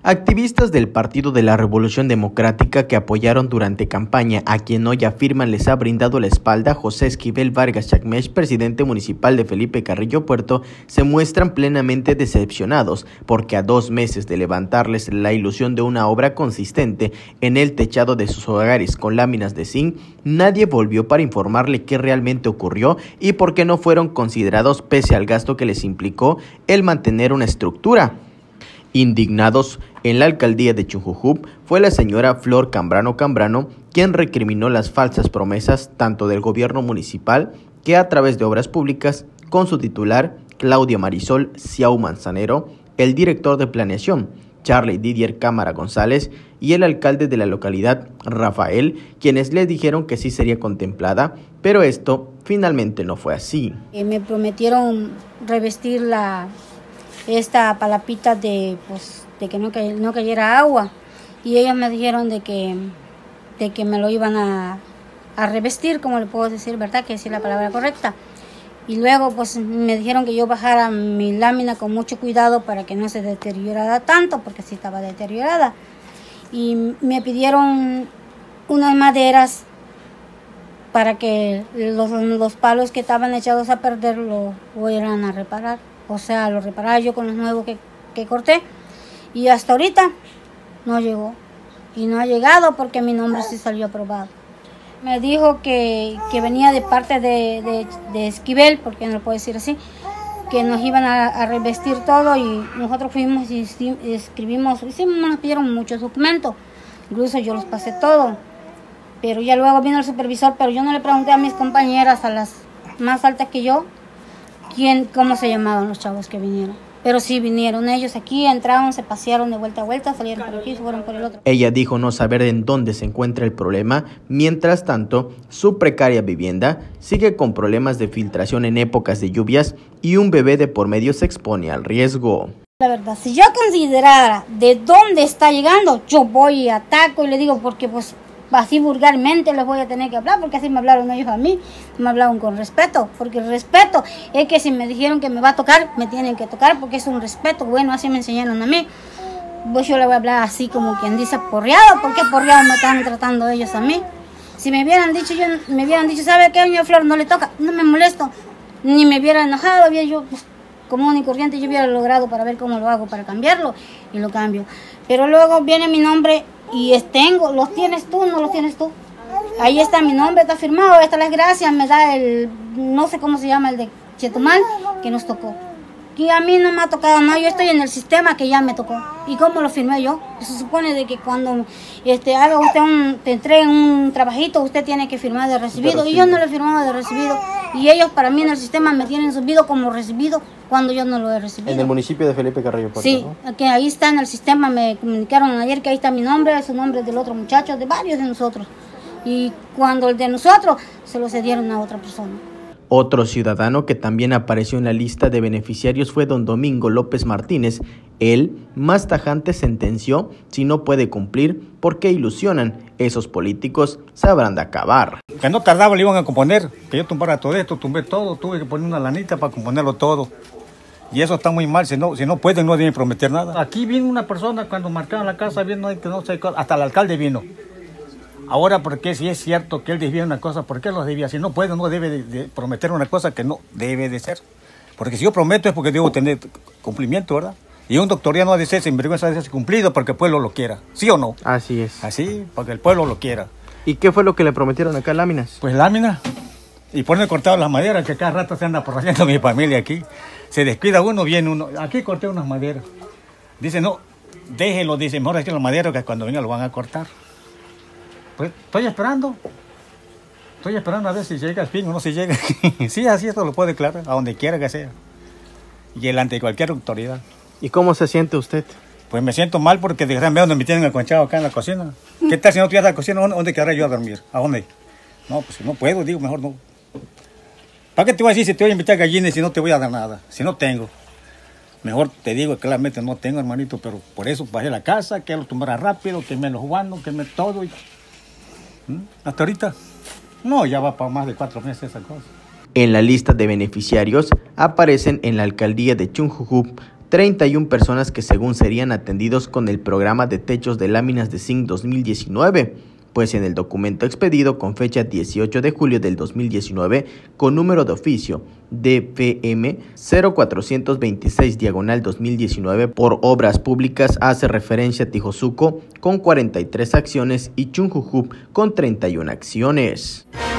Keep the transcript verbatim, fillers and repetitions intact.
Activistas del Partido de la Revolución Democrática que apoyaron durante campaña a quien hoy afirman les ha brindado la espalda José Esquivel Vargas Chacmech, presidente municipal de Felipe Carrillo Puerto, se muestran plenamente decepcionados porque a dos meses de levantarles la ilusión de una obra consistente en el techado de sus hogares con láminas de zinc, nadie volvió para informarle qué realmente ocurrió y por qué no fueron considerados pese al gasto que les implicó el mantener una estructura. Indignados, en la alcaldía de Chunjujup fue la señora Flor Cambrano Cambrano quien recriminó las falsas promesas tanto del gobierno municipal que a través de obras públicas con su titular Claudia Marisol Ciau Manzanero, el director de planeación Charlie Didier Cámara González y el alcalde de la localidad Rafael, quienes le dijeron que sí sería contemplada, pero esto finalmente no fue así. Eh, me prometieron revestir la esta palapita de pues de que no, cay, no cayera agua y ellos me dijeron de que de que me lo iban a, a revestir, como le puedo decir, verdad que es la palabra correcta, y luego pues me dijeron que yo bajara mi lámina con mucho cuidado para que no se deteriorara tanto, porque sí estaba deteriorada, y me pidieron unas maderas para que los, los palos que estaban echados a perder lo fueran a reparar. O sea, lo reparaba yo con los nuevos que, que corté. Y hasta ahorita no llegó. Y no ha llegado porque mi nombre sí salió aprobado. Me dijo que, que venía de parte de, de, de Esquivel, porque no lo puedo decir así, que nos iban a, a revestir todo y nosotros fuimos y escribimos, hicimos, nos pidieron muchos documentos. Incluso yo los pasé todo. Pero ya luego vino el supervisor, pero yo no le pregunté a mis compañeras, a las más altas que yo, quién, cómo se llamaban los chavos que vinieron. Pero sí vinieron ellos aquí, entraron, se pasearon de vuelta a vuelta, salieron por aquí, se fueron por el otro. Ella dijo no saber en dónde se encuentra el problema, mientras tanto, su precaria vivienda sigue con problemas de filtración en épocas de lluvias y un bebé de por medio se expone al riesgo. La verdad, si yo considerara de dónde está llegando, yo voy y ataco y le digo porque pues así vulgarmente les voy a tener que hablar, porque así me hablaron ellos a mí, me hablaron con respeto, porque el respeto es que si me dijeron que me va a tocar, me tienen que tocar, porque es un respeto, bueno, así me enseñaron a mí. Pues yo le voy a hablar así como quien dice porreado, porque porreado me están tratando ellos a mí. Si me hubieran dicho, yo me hubieran dicho, ¿sabe qué, doña Flor? No le toca, no me molesto, ni me hubiera enojado, había yo pues, común y corriente, yo hubiera logrado para ver cómo lo hago para cambiarlo, y lo cambio. Pero luego viene mi nombre y tengo, los tienes tú, no los tienes tú. Ahí está mi nombre, está firmado, estas las gracias, me da el, no sé cómo se llama, el de Chetumal, que nos tocó. Que a mí no me ha tocado, no, yo estoy en el sistema que ya me tocó. ¿Y cómo lo firmé yo? Se supone de que cuando este, haga usted un, te entreguen un trabajito, usted tiene que firmar de recibido. Y yo no le firmaba de recibido. Y ellos para mí en el sistema me tienen subido como recibido cuando yo no lo he recibido. En el municipio de Felipe Carrillo Puerto, sí, ¿no? Que ahí está en el sistema, me comunicaron ayer que ahí está mi nombre, su nombre del otro muchacho, de varios de nosotros. Y cuando el de nosotros se lo cedieron a otra persona. Otro ciudadano que también apareció en la lista de beneficiarios fue don Domingo López Martínez. Él, más tajante, sentenció, si no puede cumplir, porque ilusionan, esos políticos sabrán de acabar. Que no tardaba, le iban a componer, que yo tumbara todo esto, tumbé todo, tuve que poner una lanita para componerlo todo. Y eso está muy mal, si no, si no pueden, no deben prometer nada. Aquí vino una persona, cuando marcaron la casa, vino, no sé, hasta el alcalde vino. Ahora, porque si es cierto que él debía una cosa, ¿por qué lo debía? Si no puede, no debe de, de prometer una cosa que no debe de ser. Porque si yo prometo es porque debo tener cumplimiento, ¿verdad? Y un doctor ya no ha de ser sinvergüenza, de ser cumplido porque el pueblo lo quiera. ¿Sí o no? Así es. Así, porque el pueblo lo quiera. ¿Y qué fue lo que le prometieron acá, láminas? Pues láminas. Y poner cortado las maderas, que cada rato se anda porrayando mi familia aquí. Se descuida uno, viene uno. Aquí corté unas maderas. Dice, no, déjelo, dice, mejor es que las maderas que cuando venga lo van a cortar. Pues estoy esperando, estoy esperando a ver si llega el fin o no se llega. Sí, así esto lo puede declarar, a donde quiera que sea. Y delante de cualquier autoridad. ¿Y cómo se siente usted? Pues me siento mal porque déjame donde me tienen aconchado acá en la cocina. ¿Qué tal si no tuviera la cocina? ¿Dónde quedaría yo a dormir? ¿A dónde? No, pues no puedo, digo, mejor no. ¿Para qué te voy a decir si te voy a invitar gallinas si no te voy a dar nada? Si no tengo. Mejor te digo, claramente no tengo, hermanito, pero por eso bajé la casa, que lo tumbara rápido, que me lo jugando, que me todo. Y... hasta ahorita, no, ya va para más de cuatro meses esa cosa. En la lista de beneficiarios aparecen en la alcaldía de Chunjujup treinta y una personas que según serían atendidos con el programa de techos de láminas de zinc dos mil diecinueve, pues en el documento expedido con fecha dieciocho de julio del dos mil diecinueve, con número de oficio D F M cero cuatrocientos veintiséis diagonal dos mil diecinueve por Obras Públicas, hace referencia a Tijosuco con cuarenta y tres acciones y Chunjujup con treinta y una acciones.